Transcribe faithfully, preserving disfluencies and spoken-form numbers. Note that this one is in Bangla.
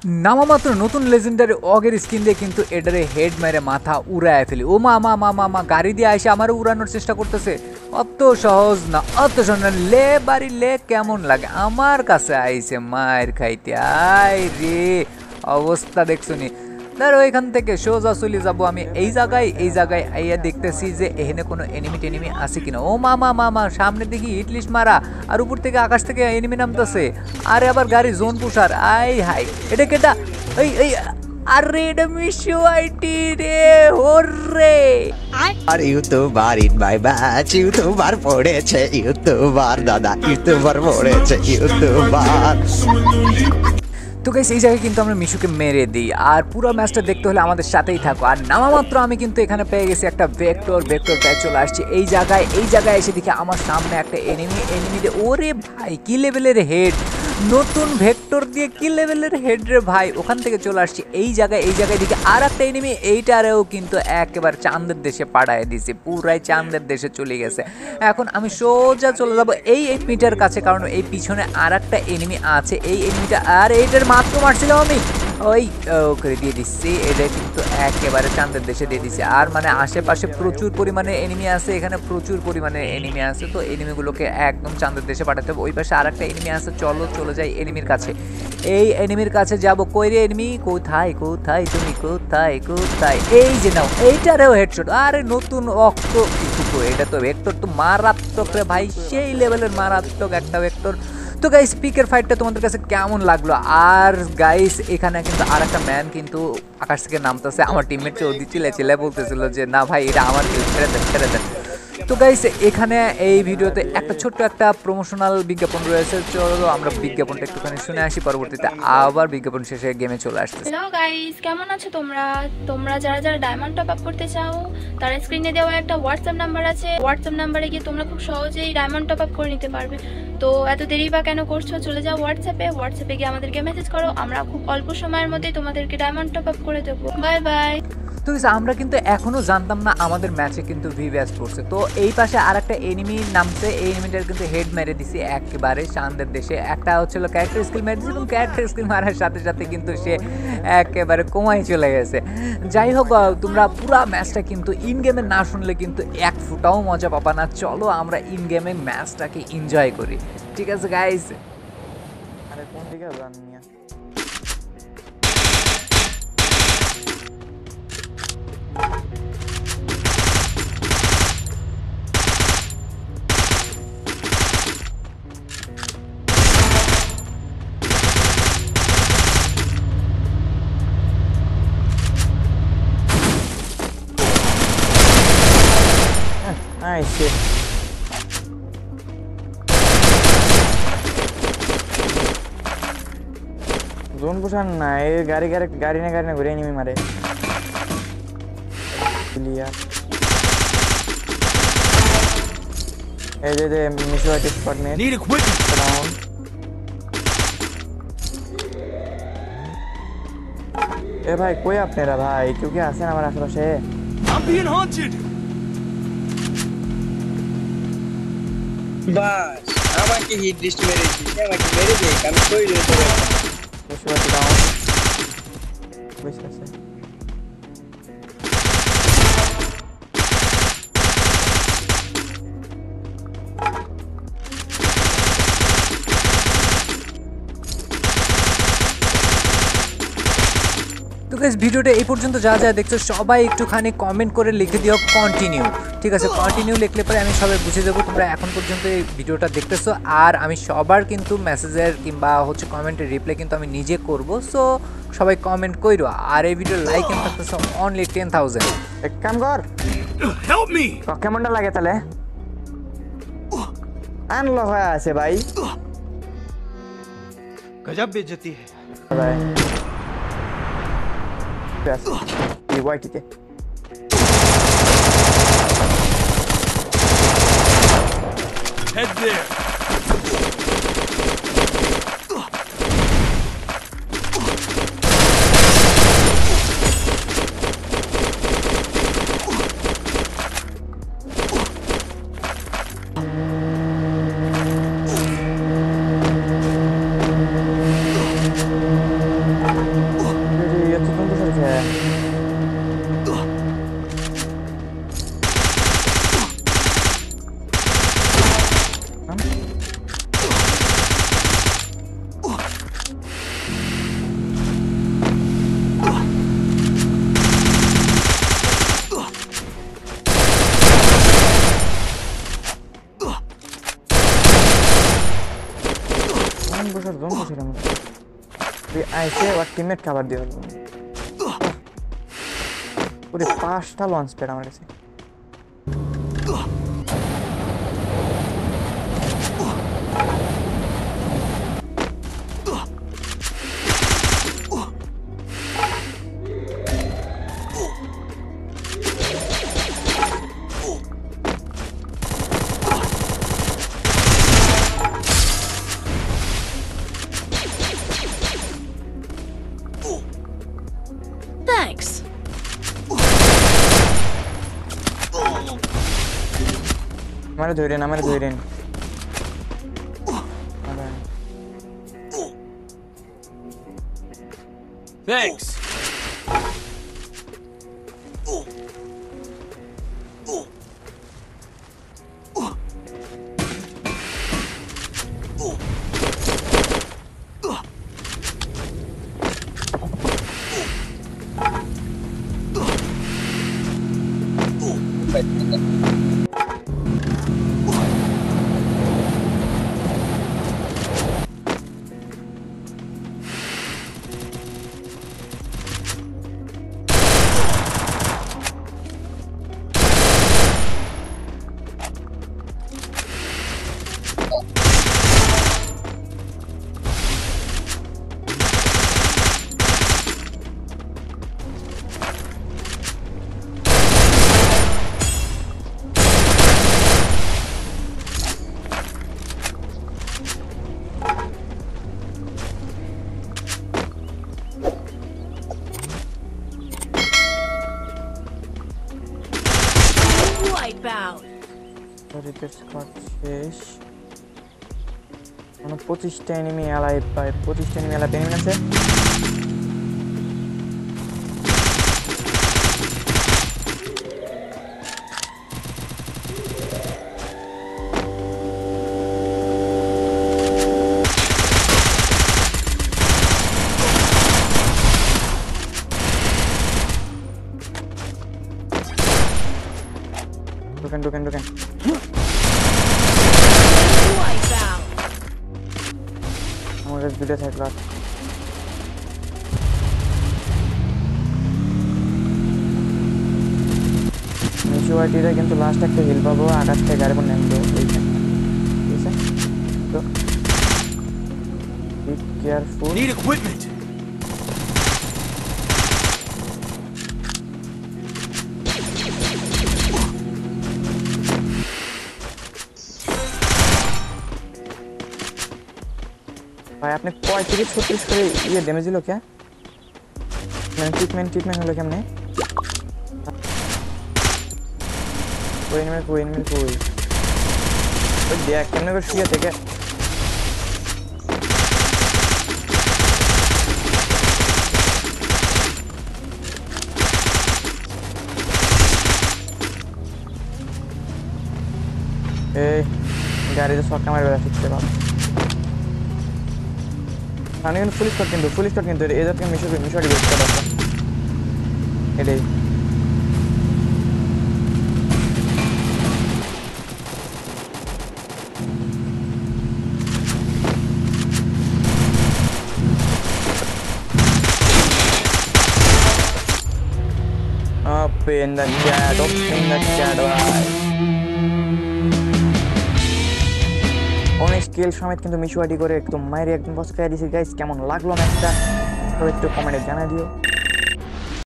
নামা মাত্র নতুন লেজেন্ডারি অগের স্কিন দিয়ে কিন্তু এটারে হেড মেরে মাথা উড়ায় ফেলি। ও মা মা মা মা মা গাড়ি দিয়ে এসে আমার উড়ানোর চেষ্টা করতেছে। অত সহজ না, অত সহজ না। লে বাড়ি লে কেমন লাগে আমার কাছে আইসে মায়ের খাইতে। আয় রে অবস্থা দেখছুনি। ধরো এখান থেকে সোজা চলে যাবো আমি এই জায়গায়। এই জায়গায় আইয়া দেখতেছি যে এখানে কোনো এনিমি টেনিমি আছে কিনা। ও মা মা মা মা সামনে দেখি হিটলিস্ট মারা, আর উপর থেকে আকাশ থেকে এনিমি নামতেছে। আরে আবার গাড়ি জোন পুষার। আই হাই এটা কেটা? এই এই আরে এটা মিশু আইটি রে। ওরে আর YouTuber in my batch, YouTuber পড়েছে, ইউটিউবার দাদা ইউটিউবার পড়েছে, ইউটিউবার। তো গাইস এই জায়গায় কিন্তু আমরা মিশুকে মেরে দিই। আর পুরো ম্যাচটা দেখতে হলে আমাদের সাথেই থাকো। আর নামা মাত্র আমি কিন্তু এখানে পেয়ে গেছি একটা ভেক্টর। ভেক্টর পেয়ে চলে আসছি এই জায়গায়। এই জায়গায় এসে দেখি আমার সামনে একটা এনিমি। এনিমিতে ওরে ভাই কি লেভেলের হেড! নতুন ভেক্টর দিয়ে কি লেভেলের হেড রে ভাই! ওখান থেকে চলে আসছি এই জায়গায়। এই জায়গায় দেখি আর একটা এনিমি। এইটারেও কিন্তু একেবারে চাঁদের দেশে পাঠায় দিয়েছে, পুরাই চাঁদের দেশে চলে গেছে। এখন আমি সোজা চলে যাবো এই এইট মিটার কাছে, কারণ এই পিছনে আর একটা এনিমি আছে। এই এনিমিটা আর এইটার মাত্র মারছিলাম আমি, ওই করে দিয়ে দিচ্ছি। এটা কিন্তু একেবারে চাঁদের দেশে দিয়ে দিচ্ছে। আর মানে আশেপাশে প্রচুর পরিমাণে এনিমি আছে, এখানে প্রচুর পরিমাণে এনিমি আছে। তো এনিমিগুলোকে একদম চাঁদের দেশে পাঠাতে হবে। ওই পাশে আর একটা এনিমি আছে, চলো চলে যাই এনিমির কাছে। এই এনিমির কাছে যাবো। কই রে এনিমি? কোথায় কোথায় তুমি? কোথায় কোথায়? এই যে নাও, এইটারেও হেডশট। আরে নতুন অক্ট, এটা তো ভেক্টর তো মারাত্মক রে ভাই, সেই লেভেলের মারাত্মক একটা ভেক্টর। তো গাইস পিকের ফাইটটা তোমাদের কাছে কেমন লাগলো? আর গাইস এখানে কিন্তু আর একটা ম্যান কিন্তু আকাশ থেকে নামতেছে। আমার টিমমেট চৌধুরী চিলে চিলে বলতেছিল যে না ভাই এটা আমার কিল, ছেড়ে দেন ছেড়ে দেন। তো গাইস এখানে এই ভিডিওতে একটা ছোট্ট একটা প্রমোশনাল বিজ্ঞাপন রয়েছে। চলো আমরা বিজ্ঞাপনটা একটুখানি শুনে আসি, পরবর্তীতে আবার বিজ্ঞাপন শেষে গেমে চলে আসছে। হ্যালো গাইস, কেমন আছো তোমরা? তোমরা যারা যারা ডায়মন্ড টপ আপ করতে চাও তার স্ক্রিনে দেওয়া একটা হোয়াটসঅ্যাপ নাম্বার আছে। হোয়াটসঅ্যাপ নাম্বারে গিয়ে তোমরা খুব সহজেই ডায়মন্ড টপ আপ করে নিতে পারবে। তো এত দেরি বা কেন করছো? চলে যাও হোয়াটসঅ্যাপে। হোয়াটসঅ্যাপে গিয়ে আমাদেরকে মেসেজ করো, আমরা খুব অল্প সময়ের মধ্যেই তোমাদেরকে ডায়মন্ড টপ আপ করে দেবো। Bye bye. তো আমরা কিন্তু এখনো জানতাম না আমাদের ম্যাচে কিন্তু ভিভিএস পড়ছে। তো এই পাশে আর একটা এনিমি নামছে। এই এনিমিটার কিন্তু হেড মেরে দিছি একেবারে চাঁদের দেশে। একটা হচ্ছিল ক্যারেক্টার স্কিল মেরে দিয়েছে, এবং ক্যারেক্টার স্কিল মারার সাথে সাথে কিন্তু সে একেবারে কমাই চলে গেছে। যাই হোক তোমরা পুরো ম্যাচটা কিন্তু ইন গেমে না শুনলে কিন্তু এক ফুটাও মজা পাবা না। চলো আমরা ইন গেমে ম্যাচটাকে এনজয় করি, ঠিক আছে গাইস? আরে কোন দিকে জানি না। Ay shit. জোন পোষান না, এই গাড়ি গাড়ি গাড়ি না গাড়ি না ঘুরে এনিমি মারে। ক্লিয়ার। এই যে যে মিশু আইট spot may need equipment down. এ ভাই কই আপনারা ভাই? কেউ কি আছেন আমার আশেপাশে? I'm being haunted. বাস আমাকে হিট লিস্ট মেরেছি, আমাকে মেরে দে, আমি কই রইতে পারি। মিশু আইট ডাউন। বসে আছে। তো গাইস ভিডিওটা এই পর্যন্ত যা যা দেখছো সবাই একটুখানি কমেন্ট করে লিখে দিও কন্টিনিউ, ঠিক আছে? কন্টিনিউ লিখলে পরে আমি সবাই বুঝে দেবো তোমরা এখন পর্যন্ত এই ভিডিওটা দেখতেছো। আর আমি সবার কিন্তু মেসেজের কিংবা হচ্ছে কমেন্টের রিপ্লাই কিন্তু আমি নিজে করব। সো সবাই কমেন্ট কইরো। আর এই ভিডিওর লাইক এম থাকতেছে অনলি টেন থাউজেন্ড। এক কাম কর, হেল্প মি। কেমনটা লাগে তাহলে? আনলো হয়ে আছে ভাই, গজব বেইজ্জতি ভাই। Yes. You white it. Head there. বসার জন্য ছিলাম তুই আইসে ওর টিমমেট খাবার দিয়ে হলো পুরো পাঁচটা লঞ্চ প্যাড আমার কাছে আমারে ধরেন আমারে ধরেন Thanks. Protik squad শেষ মানে পঁচিশটা এনিমি অ্যালাইভ পায় পঁচিশটা এনিমি অ্যালাইভ এনিমি আছে ঢোকেন ঢোকেন ঢোকেন আমার কাছে দুটো থাকলো মিশু আইটিরা কিন্তু লাস্ট একটা হিল পাবো আকাশ থেকে গাড়ি পর নামবো ওইখানে ঠিক আছে তো বি কেয়ারফুল Need equipment. ভাই আপনি পঁয়ত্রিশ ছত্রিশ করে ইয়ে ড্যামেজ দিল কে মানে ট্রিটমেন্ট ট্রিটমেন্ট হলো কেমনে কোই এনিমি কোই এনিমি কোই ওই দেখ কেমনে করে শুয়ে থেকে এই গাড়িতে সক্কা মারবে শিখতে পারো আমি কিন্তু ফুল স্কট কিন্তু ফুল স্কট কিন্তু এদের থেকে মিশু মিশু আইটি বেস্ট আছে এটাই up in the chat up in the chat অনেক স্কিল সমেত কিন্তু মিশু আইটি করে একদম মাইরে একদম বস করে দিয়েছি গাইস কেমন লাগলো ম্যাচটা তো একটু কমেন্টে জানাই দিও